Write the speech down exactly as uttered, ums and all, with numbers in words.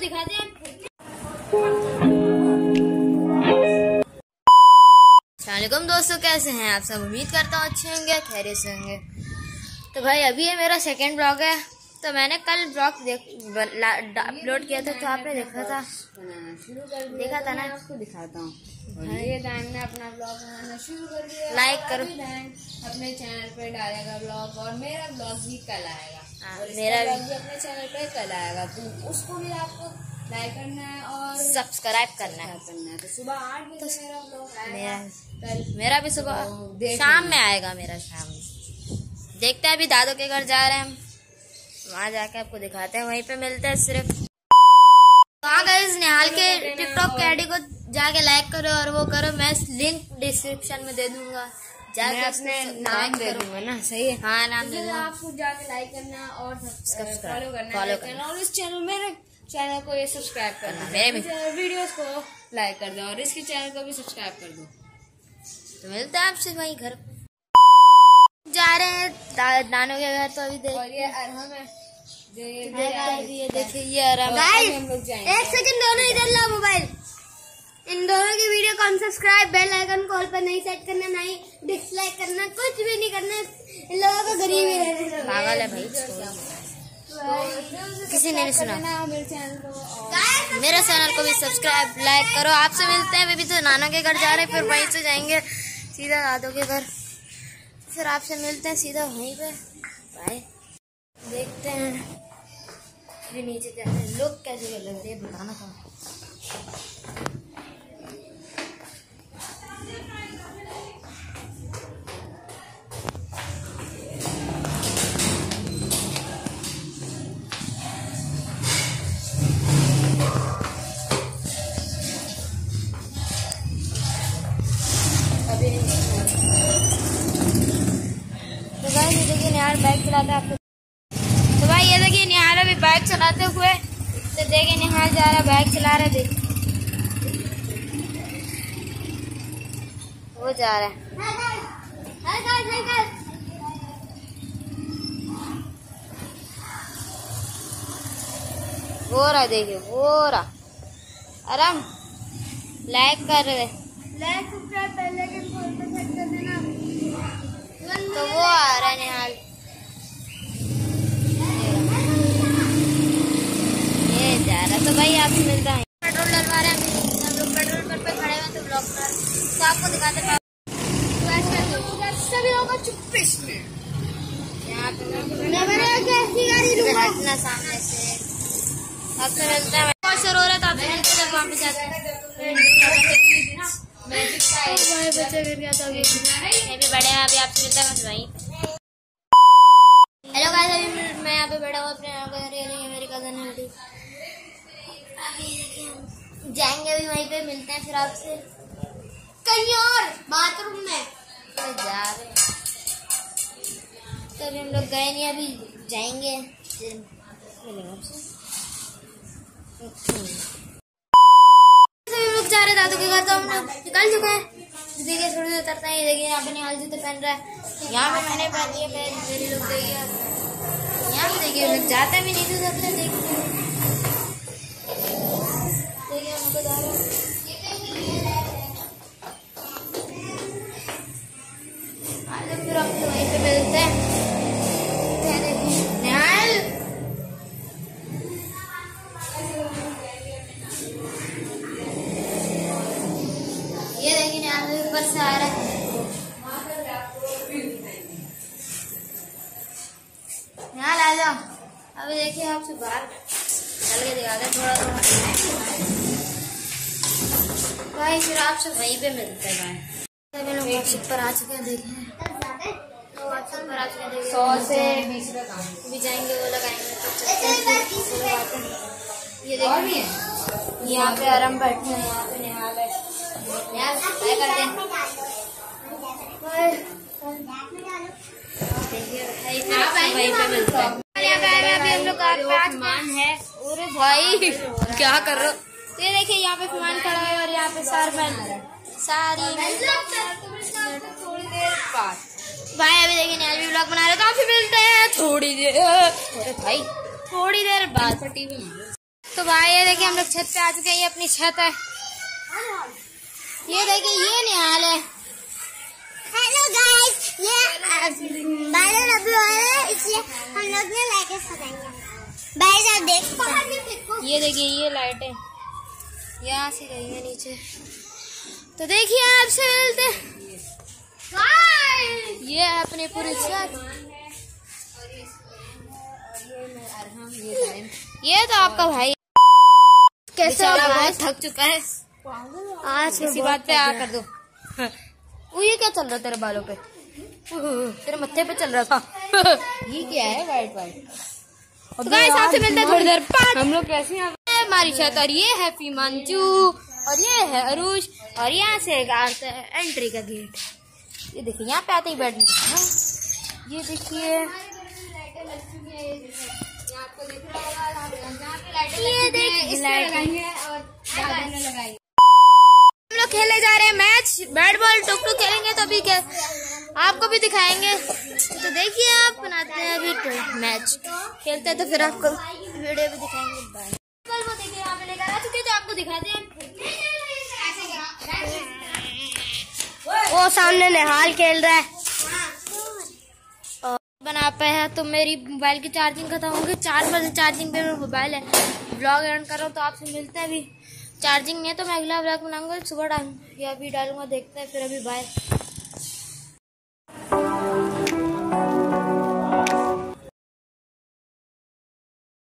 दिखाते हैं। अस्सलामुअलैकुम दोस्तों, कैसे हैं आप सब? उम्मीद करता हूँ अच्छे होंगे, खैरियत से होंगे। तो भाई अभी ये मेरा सेकंड ब्लॉग है। तो मैंने कल ब्लॉग अपलोड किया था, तो आपने देखा था, शुरू कर देखा था ना? आपको दिखाता हूँ। ये दान ने अपना ब्लॉग बनाना शुरू कर दिया। लाइक करो। अपने चैनल पे डालेगा ब्लॉग, और मेरा ब्लॉग भी कल आएगा। और मेरा ब्लॉग भी अपने चैनल पे कल आएगा, तो उसको भी आपको लाइक करना है और सब्सक्राइब करना है। करना है। तो सुबह आठ बजे मेरा ब्लॉग मेरा कल मेरा भी सुबह शाम में आएगा। मेरा शाम में देखते हैं। अभी दादू के घर जा रहे हैं हम, वहाँ जाके आपको दिखाते हैं। वहीं पे मिलते हैं सिर्फ। वहाँ गाइस निहाल के टिकटॉक के आईडी को जाके लाइक करो और वो करो। मैं लिंक डिस्क्रिप्शन में दे दूंगा, जाके अपने नाम दे दूंगा ना। सही है, हाँ नाम दे दूंगा। आपको जाके लाइक करना और फॉलो करना फॉलो करना और इस चैनल मेरे चैनल को ये सब्सक्राइब करना। मेरे भी वीडियोस को लाइक कर दो और इसके चैनल को भी सब्सक्राइब कर दो। तो मिलते हैं आपसे वहीं घर जा रहे हैं नानू के घर। तो अभी देख, और ये अरहम है, जो ये ये देखिए ये अरहम। हम लोग जाएंगे। एक सेकंड, दोनों इधर लो मोबाइल। इन दोनों की वीडियो को सब्सक्राइब, बेल आइकन कॉल पर नहीं सेट करना, नहीं डिसलाइक करना, कुछ भी नहीं करना। इन लोगों को गरीब ही रहने दो। पागल है भाई, किसी ने नहीं सुना। मेरे चैनल को भी सब्सक्राइब लाइक करो। आपसे मिलते हैं। अभी तो नाना के घर जा रहे हैं, फिर वहीं से जाएंगे सीधा दादू के घर। फिर आपसे मिलते हैं सीधा वहीं पे। बाय। देखते हैं फिर नीचे जाते हैं। लोग कैसे लग रहे हैं बताना था। तो भाई ये देखिए निहाल बाइक चलाता है आपको। तो भाई ये देखिए निहाल अभी बाइक चलाते हुए। तो देखिए निहाल जा रहा है, बाइक चला रहा है। देखिए वो जा रहा है। वो रहा, देखिए वो रहा। आराम लाइक कर रहे, लाइक सब्सक्राइब पहले के फोन पे सेट कर देना। तो वो आ रहा है निहाल। ये जा रहा। तो भाई आपसे मिलता है। पेट्रोल डलवा रहे हैं हम लोग, पेट्रोल पंप पे खड़े हैं। तो ब्लॉक पर तो आपको दिखाते हैं। सभी लोगों को चुप्पे में यहाँ पे हटना सामने से। आपसे मिलता है। बहुत शोर हो रहा है, तो आपसे मिलते हैं वहाँ पे जाते हैं। बच्चे गिर गया था। अभी भी बड़े हैं। अभी आपसे मिलता है वहीं। हेलो गाइस, अभी मैं यहाँ पे बैठा हुआ अपने मेरी कजन है। अभी जाएंगे, अभी वहीं पे मिलते हैं फिर आपसे कहीं और बाथरूम में। तो जा रहे हैं। तो अभी हम लोग गए नहीं, अभी जाएंगे मिलेंगे आपसे। लोग जा रहे दादू के घर। तो हम लोग निकल चुके हैं। देखिए थोड़ी देर उतरते हैं। ये देखिए यहाँ पे निहाल जूते पहन रहा है। यहाँ पे मैंने पहन लिया। मेरे लोग देखिए यहाँ पे देखिए लोग जाते भी नहीं थे। देखिए देखिए उनको जा रहा है। फिर हम वहीं पे मिलते हैं। निहाल ये देखिए निहाल ऊपर से आ रहा है। निहाल आ जाओ। अभी देखिए आपसे बाहर चल के दिखाते हैं थोड़ा थोड़ा। भाई फिर आपसे वहीं पे मिलते हैं। भाई सभी लोग व्हाट्सएप पर आ चुके हैं। देखिए व्हाट्सएप पर आ चुके हैं। सौ से बीस का भी जाएंगे, वो लगाएंगे। तो चलते हैं। ये देखिए यहाँ पे आराम बैठे हैं। यहाँ पे निहाल है। यहाँ क्या करते हैं। देखिए भाई वहीं पे मिलते हैं। अभी हम लोग सामान है। अरे भाई क्या कर रहे हो? ये देखिए यहाँ पे सामान खड़ा है और यहाँ पे सर बन सारी थोड़ी देर बाद भाई अभी देखिए निहाल भी व्लॉग बना रहे। तो आपसे मिलते हैं थोड़ी देर। अरे भाई थोड़ी देर बाद टीवी तो भाई ये देखिए हम लोग छत पे आ चुके हैं। ये अपनी छत है। ये देखिए ये निहाल है। हेलो गाइस, ये बादल अभी हो रहे हैं इसलिए हम लोग ने लाइटें सजाएंगे। भाई साहब देख, ये देखिए ये लाइटें यहाँ से गई है नीचे। तो देखिए आपसे मिलते ये है अपनी पूरी छत। ये तो आपका भाई कैसे बहुत थक चुका है आज। इसी बात पे आ कर दो। वो ये क्या चल रहा तेरे बालों पे? तेरे मत्थे पे चल रहा था। ये क्या है वाइट वाइट? तो गाइस आपसे मिलते हैं थोड़ी देर बाद। हम लोग कैसे यहाँ हमारी छत और ये है फीमांचू और ये है अरुष और यहाँ से आता है एंट्री का गेट। ये देखिए यहाँ पे आते ही बैठने का। ये देखिए ये देखिए हम लोग खेलने जा रहे हैं मैच बैट बॉल। टुक टुक खेलेंगे तो अभी क्या आपको भी दिखाएंगे। तो देखिए आप बनाते हैं अभी मैच खेलते हैं तो फिर आपको वीडियो भी दिखाएंगे। बाय। कल वो देखिए यहाँ पे लेकर आ चुके तो आपको दिखाते हैं। वो सामने निहाल खेल रहा है। बना पे है तो मेरी मोबाइल की चार्जिंग खत्म होगी। चार बजे चार्जिंग पे मेरा मोबाइल है। ब्लॉग एंड कर रहा हूँ तो आपसे मिलते हैं। अभी चार्जिंग नहीं है तो मैं अगला ब्लॉग बनाऊंगा सुबह टाइम या अभी डालूंगा। देखते हैं फिर। अभी बाय।